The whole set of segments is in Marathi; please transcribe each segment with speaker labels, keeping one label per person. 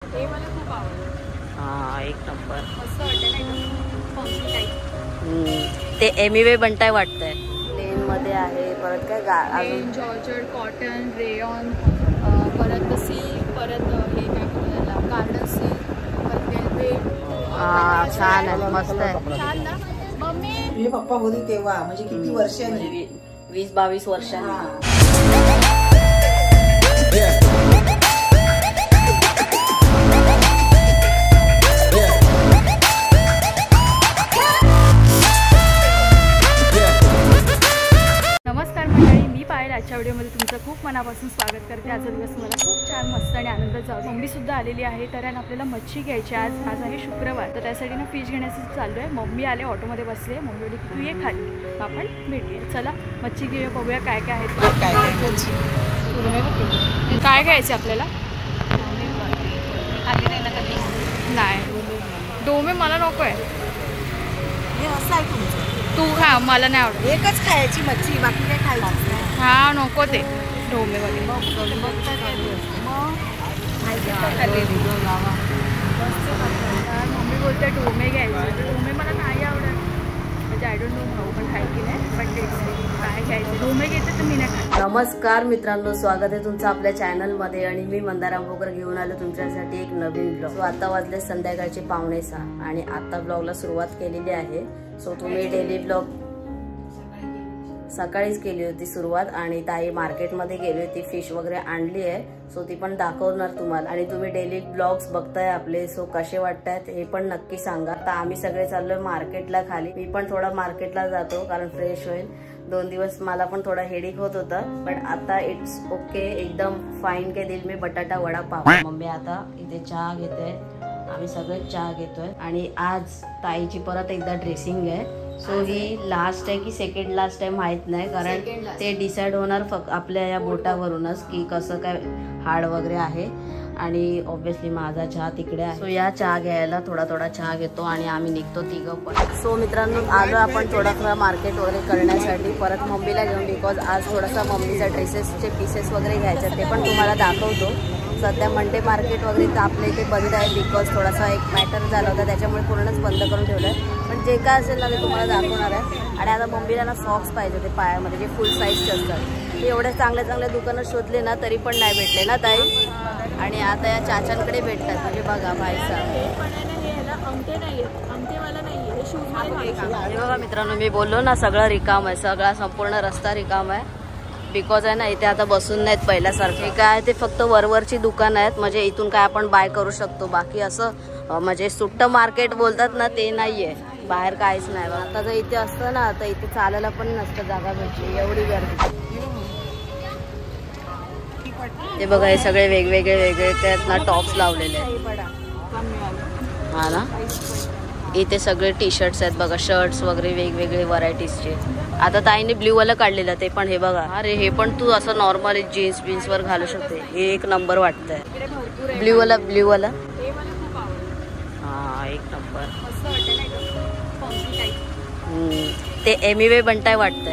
Speaker 1: हे मला खूप आवडलं.
Speaker 2: हा एक नंबर
Speaker 1: मस्त वाटतं नाही फंक्शन टाईप.
Speaker 2: ते एमिवे बनताय वाटतंय. प्लेन मध्ये आहे परत काय
Speaker 1: रेन जॉर्जेट कॉटन रेयॉन परत सिल्क परत हे काय म्हणतात त्याला गार्डन सिल्क परत वेलवेट.
Speaker 2: छान आहे मस्त आहे.
Speaker 1: छान ना मम्मी.
Speaker 3: तुझे पप्पा होते तेव्हा म्हणजे किती वर्षांनी
Speaker 2: 20-22 वर्षांनी.
Speaker 1: नमस्कार मंडळी, मी पायल. आजच्या व्हिडिओमध्ये तुमचं खूप मनापासून स्वागत करते. आजचा दिवस मला खूप छान मस्त आणि आनंदात जाऊ. मम्मी सुद्धा आलेली आहे. तर आपल्याला मच्छी घ्यायची आज आहे शुक्रवार. तर त्यासाठी ना फिश घेण्यासाठी चाललो आहे. मम्मी आले, ऑटोमध्ये बसले. मम्मी बोलली की तू ये खाली, आपण भेटूया. चला मच्छी घेऊया, बघूया काय काय आहे. काय घ्यायचं आपल्याला? नाही डोमे मला नको आहे.
Speaker 3: हे असं आहे तुमचं.
Speaker 1: तू खा, मला नाही आवडत.
Speaker 3: एकच खायची मच्छी, बाकी काय खायची नाही.
Speaker 1: हा नको ते डोमे वगैरे. मम्मी बोलते डोमे घ्यायचे. डोमे मला नाही आवडत म्हणजे आय डोंट नो भाऊ पण खाय की नाही, पण काय घ्यायचं. डोमे घेते तर मी नाही खाय.
Speaker 2: नमस्कार मित्रांनो, स्वागत आहे तुमचं आपल्या चॅनलमध्ये. आणि मी मंदार आंबोकर घेऊन आलो तुमच्यासाठी एक नवीन ब्लॉग. सो आता वाजले संध्याकाळचे 5:45 आणि आता ब्लॉगला सुरुवात केलेली आहे. सो तुम्ही डेली ब्लॉग सकाळीच केली होती सुरुवात आणि ताई मार्केटमध्ये गेली होती, फिश वगैरे आणली आहे. सो ती पण दाखवणार तुम्हाला. आणि तुम्ही डेली ब्लॉग्स बघताय आपले, सो कसे वाटतात हे पण नक्की सांगा. आता आम्ही सगळे चाललोय मार्केटला खाली. मी पण थोडा मार्केटला जातो कारण फ्रेश होईल. 2 दिवस मला पण थोडा हेडेक होत होता, पण आता इट्स ओके, एकदम फाईन के दिल में बटाटा वडा पाव. मम्मी आता इथे चहा घेते, आम्ही सगळे चहा घेतोय. आणि आज ताईची परत एकदा ड्रेसिंग आहे. सो ही लास्ट आहे की सेकंड लास्ट आहे माहित नाही, कारण ते डिसाइड होणार फक्त आपल्या या बोटावरूनच की कसं काय हाड वगैरे आहे. आणि ऑब्विसली माझा चहा तिकडे आहे. सो या चहा घ्यायला थोडा चहा घेतो आणि आम्ही निघतो तिघं पण. सो मित्रांनो, आलो आपण थोडंसं मार्केट वगैरे करण्यासाठी परत मम्मीला घेऊन, बिकॉज आज थोडासा मम्मीचा ड्रेसेसचे पीसेस वगैरे घ्यायचे, ते पण तुम्हाला दाखवतो. सध्या मंडे मार्केट वगैरे तर आपल्या इथे बंद आहे, बिकॉज थोडासा एक मॅटर झाला होता त्याच्यामुळे पूर्णच बंद करून ठेवलं आहे. पण जे काय असेल ना ते तुम्हाला दाखवणार आहे. आणि आता मम्मीला ना सॉक्स पाहिजे होते पायामध्ये, जे फुल साईजचे असतात. ते एवढे चांगले दुकानं शोधले ना तरी पण नाही भेटले ना ताई. आणि आता या चाचांकडे भेटतात. म्हणजे बघा भाईसा, हे बघा मित्रांनो, मी बोललो ना सगळं रिकाम आहे, सगळा संपूर्ण रस्ता रिकाम आहे. बिकॉज आहे ना इथे आता बसून नाहीत पहिल्यासारखे. काय ते फक्त वरवरची दुकानं आहेत, म्हणजे इथून काय आपण बाय करू शकतो. बाकी असं म्हणजे सुट्ट मार्केट बोलतात ना ते नाहीये, बाहेर काहीच नाही. आता जर इथे असतं ना तर इथे चालायला पण नसतं जागा भेटली, एवढी गर्दी. ते बघा हे सगळे वेगवेगळे त्यात ना टॉप्स लावलेले आहेत. हा ना, इथे सगळे टी शर्ट्स आहेत बघा, शर्ट्स वगैरे वेगवेगळे व्हरायटीजचे. आता ताईने ब्ल्यू वाला काढलेलं ते पण. हे बघा, अरे हे पण तू असं नॉर्मल जीन्स वर घालू शकते. हे एक नंबर वाटतंय. ब्ल्यू वाला हा एक नंबर. ते एमिवे बनताय वाटतंय.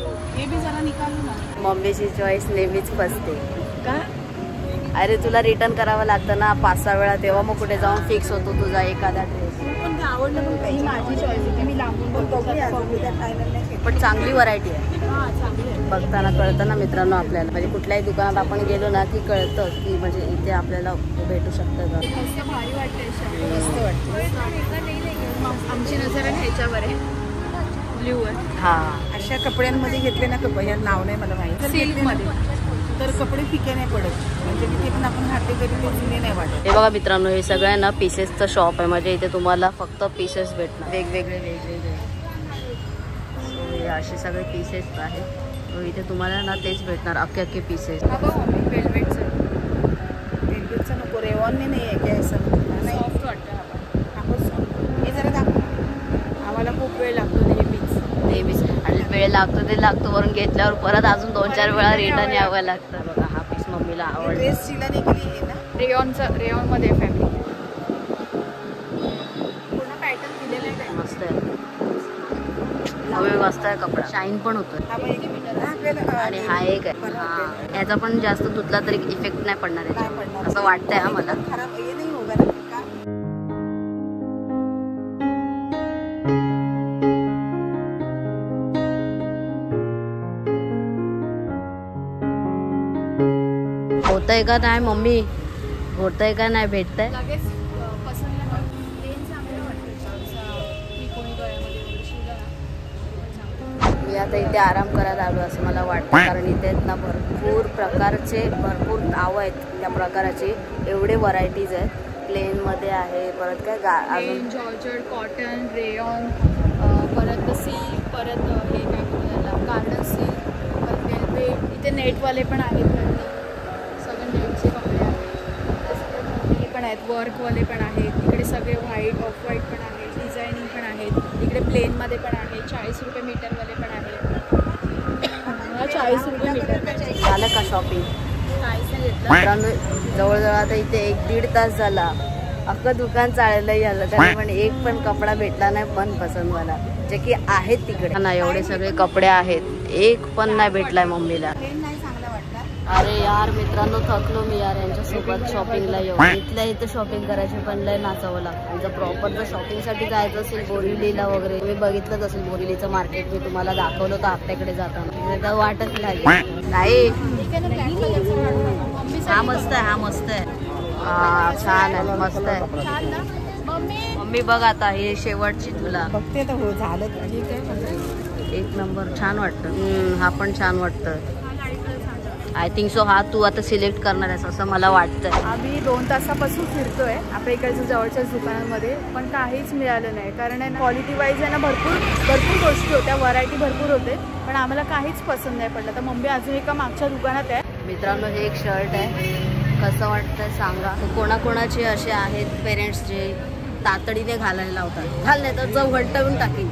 Speaker 2: मम्मीची चॉईस नेहमीच फसते का? अरे तुला रिटर्न करावं लागतं ना 5-6 वेळा, तेव्हा मग कुठे जाऊन फिक्स होतो तुझा एखादा ड्रेस.
Speaker 3: आवडलं पण काही माझी चॉईस होती, मी लांबून पण
Speaker 2: चांगली व्हरायटी आहे. बघताना कळतं ना मित्रांनो आपल्याला, म्हणजे कुठल्याही दुकानात आपण गेलो ना की कळतं की म्हणजे इथे आपल्याला भेटू शकतं का.
Speaker 1: भारी वाटतं, आमची नजर ह्याच्यावर आहे ब्ल्यू आहे.
Speaker 2: हा,
Speaker 3: अशा कपड्यांमध्ये घेतले ना कपडे, नाव नाही मला माहिती,
Speaker 1: सिल्क मध्ये
Speaker 3: तर कपडे फिके नाही पडत, म्हणजे तिथे पण आपण घातले तरी ते जुने नाही वाटत.
Speaker 2: हे बघा मित्रांनो, हे सगळं ना पीसेसचं शॉप आहे. म्हणजे इथे तुम्हाला फक्त पीसेस भेटणार, वेगवेगळे. असे सगळे पीसेस आहेत. इथे तुम्हाला ना तेच भेटणार, अख्खे पीसेस.
Speaker 1: वेलवेटचं
Speaker 3: नको, रेवॉनने नाही आहे काय असं
Speaker 1: सॉफ्ट वाटतं.
Speaker 3: हे जरा दाखव,
Speaker 1: आम्हाला खूप वेळ लागतो
Speaker 2: नेहमीच. आणि वेळ लागतो वरून घेतल्यावर परत अजून 2-4 वेळा रिटर्न यावं लागतं. बघा हा पीस मम्मीला आवडला.
Speaker 3: ड्रेस शिलाने केली आहे ना,
Speaker 1: रेयॉन मध्ये फॅब्रिक पूर्ण पॅटर्न दिलेलं आहे.
Speaker 2: मस्त आहे. मस्त आहे कपडा, शाईन पण होतो. आणि हा एक आहे, हा याचा पण जास्त धुतला तरी इफेक्ट नाही पडणार आहे असं वाटतंय हा मला. होतंय का नाही मम्मी, होतंय का नाही, भेटतंय? मी आता इथे आराम करायला आलो असं मला वाटतं, कारण इथे ना भरपूर प्रकारचे भरपूर नावं आहेत त्या प्रकाराची, एवढे व्हरायटीज आहेत. प्लेन मध्ये आहे, परत काय
Speaker 1: जॉर्जेट, कॉटन, रेयॉन, परत सिल्क, परत हे काय बोलायला गार्डन सिल्क, परत वेल्वेट, इथे नेटवाले पण आहेत, सगळे नेटचे कपडे आहेत, पण आहेत वर्कवाले पण आहेत. इकडे सगळे व्हाईट, ऑफ व्हाईट पण आहेत, डिझायनिंग पण आहेत. इकडे प्लेनमध्ये पण आहे, 40 रुपये मीटरवाले पण आहेत. 40 रुपये मीटर.
Speaker 2: झालं का शॉपिंग?
Speaker 1: काहीच नाही घेतलं.
Speaker 2: जवळजवळ आता इथे 1-1.5 तास झाला, अख्खं दुकान चाळायला झालं, त्यामुळे पण एक पण कपडा भेटला नाही मनपसंत मला, जे की आहेत तिकडे ना. एवढे सगळे कपडे आहेत, एक पण नाही भेटलाय मम्मीला. अरे यार मित्रांनो, थकलो मी यार यांच्यासोबत शॉपिंगला येऊ. इथल्या इथं शॉपिंग करायची पण लय नाचावं लागतं. जर प्रॉपर जर शॉपिंगसाठी जायचं असेल बोरिवलीला वगैरे, तुम्ही बघितलंच असेल बोरिवलीचं मार्केट, मी तुम्हाला दाखवलं होतं आपल्याकडे जाताना, तर वाटत नाही. हा मस्त आहे, हा मस्त आहे, हा छान आहे, मस्त आहे. मम्मी बघ आता हे शेवटची तुला
Speaker 3: बघते तर हो झालं ठीक आहे,
Speaker 2: एक नंबर, छान वाटतं. हा पण छान वाटतं. आय थिंक सो हा तू आता सिलेक्ट करणार आहेस असं मला वाटतं.
Speaker 1: आम्ही 2 तासापासून फिरतोय आपल्या इकडच्या जवळच्याच दुकानांमध्ये, पण काहीच मिळालं नाही. कारण आहे ना क्वालिटी वाईज आहे ना भरपूर गोष्टी होत्या, व्हरायटी भरपूर होते, पण आम्हाला काहीच पसंत नाही पडलं. तर मम्मी अजून एका मागच्या दुकानात आहे.
Speaker 2: मित्रांनो हे एक शर्ट आहे, कसं वाटतंय सांगा. कोणाकोणाचे असे आहेत पेरेंट्स जे तातडीने घालायला लावतात, घाल नाही तर जाऊ घंटाळून टाकेल.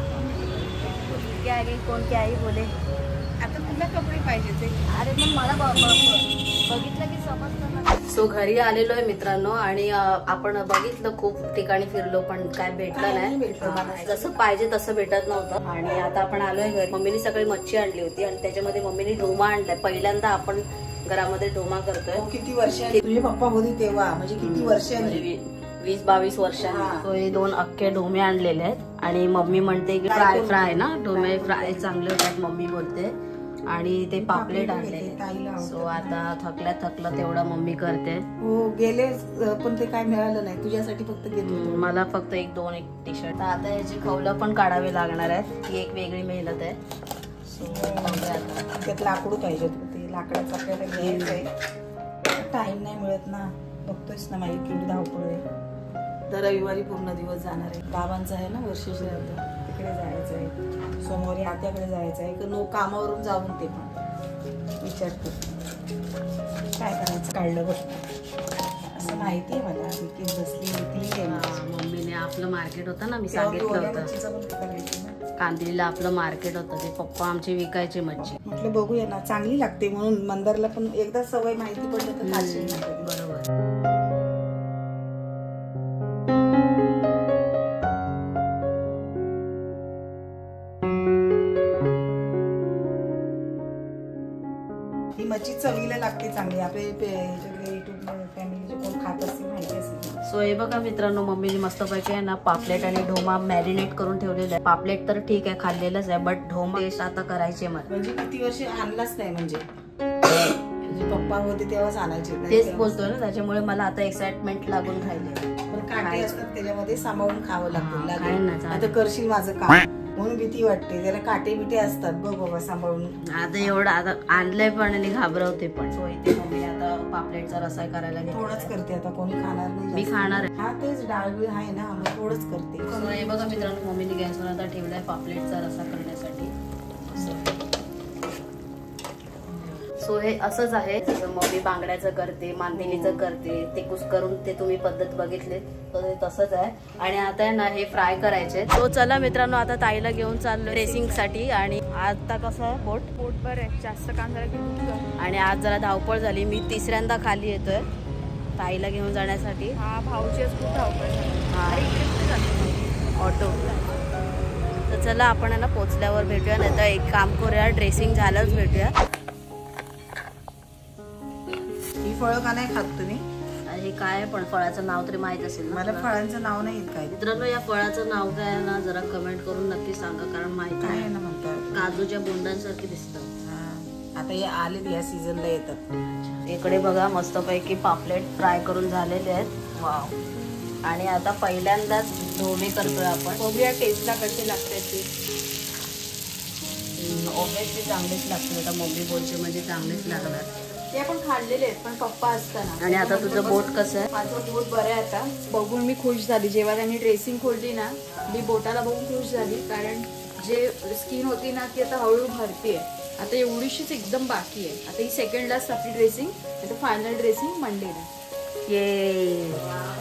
Speaker 2: क्या कोण क्या बोले
Speaker 3: आता तुला कपडे पाहिजे.
Speaker 2: अरे मग मला बघितलं की समजतं ना. सो घरी आलेलो आहे मित्रांनो, आणि आपण बघितलं खूप ठिकाणी फिरलो, पण काय भेटलं नाही, जसं पाहिजे तसं भेटत नव्हतं. आणि आता आपण आलोय घरी. मम्मीने सकाळी मच्छी आणली होती आणि त्याच्यामध्ये मम्मीने ढोमा आणलाय. पहिल्यांदा आपण घरामध्ये ढोमा करतोय.
Speaker 3: किती वर्ष तुझे पप्पा होते तेव्हा, म्हणजे किती वर्ष,
Speaker 2: 20-22 वर्षांनी. तो हे 2 अख्खे ढोमे आणलेले आहेत, आणि मम्मी म्हणते की फ्राय ना, ढोमे फ्राय चांगले होतात मम्मी बोलते. आणि ते पापलेट आणलेले. सो आता थकलं तेवढं मम्मी करते.
Speaker 3: हो गेले, पण ते काय मिळालं नाही तुझ्यासाठी, फक्त घेतलं
Speaker 2: मला फक्त 1-2 टी शर्ट. आता याची खवलं पण काढावी लागणार आहेत, ही एक वेगळी मेहनत आहे. सो
Speaker 3: त्यात लाकूड पाहिजे होते, लाकडाचं आपल्याला घ्यायचंय, टाइम नाही मिळत ना. बघतोयस ना माझी केवढी धावपळ आहे. तर रविवारी पूर्ण दिवस जाणार आहे. बाबांचं आहे ना वर्षश्राद्ध, तिकडे जायचं आहे. सोमवारी आत्याकडे जायचं आहे. कामावरून जाऊन ते पण विचारते काय करायचं. काढलं बघ असं माहिती आहे मला. की बसली होती
Speaker 2: मम्मीने, आपलं मार्केट होतं ना, मी सांगितलं होतं कांदिवलीला आपलं मार्केट होतं, ते पप्पा आमचे विकायचे मच्छी.
Speaker 3: म्हटलं बघूया ना, चांगली लागते म्हणून. मंदारला पण एकदा सवय माहिती पडलं तर खाशी.
Speaker 2: बरोबर.
Speaker 3: ही मच्छी चवीला लागते चांगली. आपले युट्यूब फॅमिलीचे कोण खात असतील माहिती असेल.
Speaker 2: सो हे बघा मित्रांनो, मम्मीने मस्तपैकी आहे ना पापलेट आणि ढोमा मॅरिनेट करून ठेवलेलं आहे. पापलेट तर ठीक आहे खाल्लेलंच आहे, बट ढोमा टेस्ट आता करायचे मला.
Speaker 3: म्हणजे किती वर्ष आणलाच नाही, म्हणजे पप्पा होते तेव्हाच आणायचे.
Speaker 2: तेच बोलतोय ना, त्याच्यामुळे मला आता एक्साइटमेंट लागून राहिले.
Speaker 3: पण काटे असतात त्याच्यामध्ये, सांभाळून खावं
Speaker 2: लागतं.
Speaker 3: आता करशील माझं काम म्हणून भीती वाटते. त्याला काटे बिटे असतात, बघ बाबा सांभाळून.
Speaker 2: आता एवढं आता आणलंय पण आणि घाबरवते पण. सो इथे मम्मी आता पापलेटचा रसा करायला
Speaker 3: थोडंच करते. आता कोणी खाणार नाही,
Speaker 2: मी खाणार आहे.
Speaker 3: हा तेच डाळ आहे ना, मग थोडंच करते.
Speaker 2: हे बघा मित्रांनो, मम्मीने गॅसवर आता ठेवलाय पापलेटचा रसा करण्यासाठी. सो हे असंच आहे, जसं मम्मी बांगड्याचं करते, मांदेलीचं करते, ते कुस्करून ते तुम्ही पद्धत बघितले, तर ते तसंच आहे. आणि आता आहे ना हे फ्राय करायचे. तो चला मित्रांनो, आता ताईला घेऊन चाललो रेसिंग साठी. आणि आता कसं आहे, पोट बरं आहे, जास्त काम झालं की. आणि आज जरा धावपळ झाली, मी 3ऱ्यांदा खाली येतोय ताईला घेऊन जाण्यासाठी.
Speaker 1: हा भाऊची खूप धावपळ.
Speaker 2: हा ऑटो तर चला आपण ना पोचल्यावर भेटूया, नाही तर एक काम करूया ड्रेसिंग झालंच भेटूया.
Speaker 3: ही फळं का नाही खात तुम्ही?
Speaker 2: हे काय पण फळाचं नाव तरी माहित असेल ना?
Speaker 3: मला फळांचं नाव नाही येत काय.
Speaker 2: मित्रांनो या फळाचं नाव काय आहे ना जरा कमेंट करून नक्की सांगा, कारण माहिती
Speaker 3: काय
Speaker 2: आहे.
Speaker 3: ना म्हणतात
Speaker 2: काजूच्या बोंडांसारखे दिसतात.
Speaker 3: आता हे आलेत या सीझनला येतात.
Speaker 2: इकडे बघा मस्तपैकी पापलेट फ्राय करून झालेले आहेत.
Speaker 3: वाव.
Speaker 2: आणि आता पहिल्यांदाच ढोमे करतोय आपण.
Speaker 1: बघूया टेस्टला कसे लागते ते.
Speaker 2: ऑब्विसली चांगलेच लागतील. आता मम्मी बोलचे म्हणजे चांगलेच लागणार.
Speaker 1: ते आपण खाल्लेले आहेत पण पप्पा असताना.
Speaker 2: आणि आता तुझं बोट कसं आहे?
Speaker 1: माझं बोट बरं आहे आता. बघून मी खुश झाली. जेव्हा त्यांनी ड्रेसिंग खोलली ना मी बोटाला बघून खुश झाली, कारण जे स्किन होती ना ती आता हळूहळू भरतीये. आता एवढीशीच एकदम बाकी आहे. आता ही सेकंड लास्ट आपली ड्रेसिंग, आता फायनल ड्रेसिंग मंडेला.
Speaker 2: ये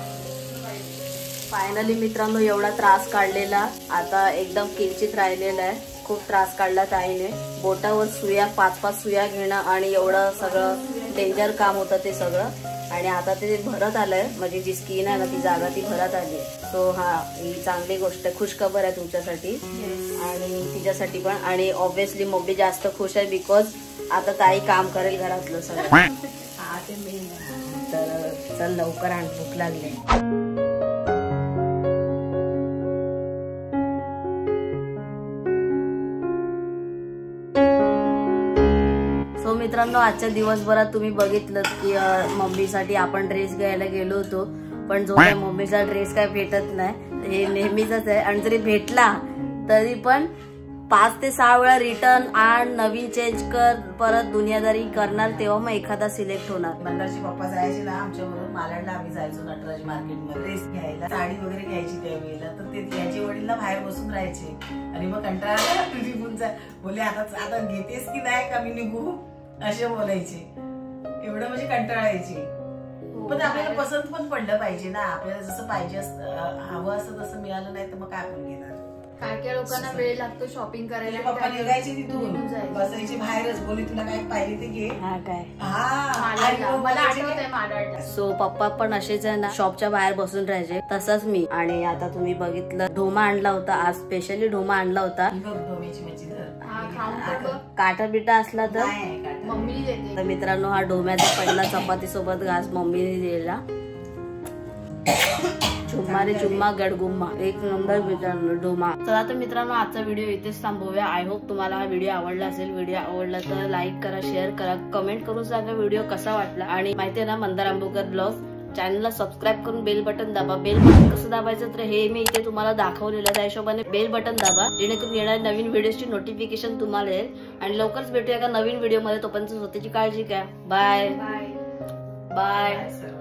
Speaker 2: फायनली मित्रांनो एवढा त्रास काढलेला आता एकदम किंचित राहिलेला आहे. खूप त्रास काढला ताईने. बोटावर सुया 5-5 सुया घेणं आणि एवढं सगळं डेंजर काम होतं ते सगळं. आणि आता ते भरत आलंय, म्हणजे जी स्किन आहे ना ती जागा ती भरत आली आहे. सो हा ही चांगली गोष्ट आहे, खुशखबर आहे तुमच्यासाठी आणि तिच्यासाठी पण. आणि ऑब्विसली मम्मी जास्त खुश आहे बिकॉज आता ताई काम करेल घरातलं सगळं.
Speaker 3: हा ते मेन.
Speaker 2: तर चल लवकर आण, भूक लागली. सो मित्रांनो आजच्या दिवसभरात तुम्ही बघितलं की मम्मीसाठी आपण ड्रेस घ्यायला गेलो होतो, पण जो काही मम्मीचा ड्रेस काय भेटत नाही हे नेहमीच आहे. आणि जरी भेटला तरी पण 5 ते 6 वेळा रिटर्न आण, नवीन चेंज कर, परत दुनियादारी करणार, तेव्हा मग एखादा सिलेक्ट होणार.
Speaker 3: मंदारचे पप्पा जायचे ना आमच्याबरोबर मालाडला, आम्ही जायचो नटराज मार्केटमध्ये ड्रेस घ्यायला, साडी वगैरे घ्यायची त्यावेळेला. तर ते याचे वडील ना बाहेर बसून राहायचे आणि मग कंटाळा निघून जा बोले आता घेतेस की नाही का मी निघू असे बोलायचे. एवढं म्हणजे कंटाळा यायचे. पण आपल्याला पसंत पण पडलं पाहिजे ना, आपल्याला जसं पाहिजे हवं असं तसं मिळालं नाही तर मग काय आपण घेणार.
Speaker 1: काय लोकांना वेळ लागतो शॉपिंग करायला.
Speaker 3: पप्पा निघायचे तिथून बसायचे बाहेरच, बोली तुला काय पाहिजे ते घे.
Speaker 2: हा काय
Speaker 1: मला आठवत आहे.
Speaker 2: सो पप्पा पण असेच आहे ना, शॉपच्या बाहेर बसून राहायचे, तसंच मी. आणि आता तुम्ही बघितलं ढोमा आणला होता आज, स्पेशली ढोमा आणला होता. काटा बिटा असला तर
Speaker 1: मम्मी देते.
Speaker 2: तर मित्रांनो हा ढोम्याचा पहिला चपाती सोबत घास मम्मीने दिलेला. चुम्मा रे चुम्मा गडगुम्मा, एक नंबर मित्रांनो ढोमा. चला तर मित्रांनो आजचा व्हिडिओ इथेच थांबवूया. आय होप तुम्हाला हा व्हिडिओ आवडला असेल. व्हिडिओ आवडला तर लाईक करा, शेअर करा, कमेंट करून सांगा व्हिडिओ कसा वाटला. आणि माहितीये ना मंदार आंबोकर ब्लॉग चॅनलला सबस्क्राईब करून बेल बटन दाबा. बेल बटन कसं दाबायचं तर हे मी इथे तुम्हाला दाखवलेलं, त्या हिशोबाने बेल बटन दाबा, जेणेकरून येणाऱ्या नवीन व्हिडिओची नोटिफिकेशन तुम्हाला येईल. आणि लवकरच भेटूया का नवीन व्हिडिओ मध्ये. तोपर्यंत स्वतःची काळजी घ्या. Bye bye.